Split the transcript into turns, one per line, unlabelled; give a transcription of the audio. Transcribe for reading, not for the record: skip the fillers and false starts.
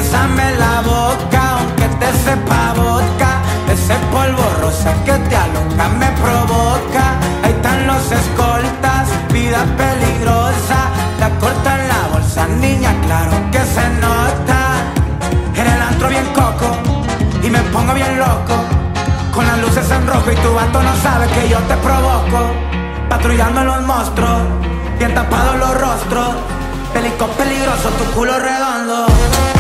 bésame la boca, aunque te sepa vodka. Ese polvo rosa que te aloca me provoca. Ahí están los escoltas, vida peligrosa. La corta en la bolsa, niña, claro que se nota. En el antro bien coco y me pongo bien loco, con las luces en rojo y tu vato no sabe que yo te provoco. Patrullando los monstruos, bien tapados los rostros. Pelicón peligroso, tu culo redondo.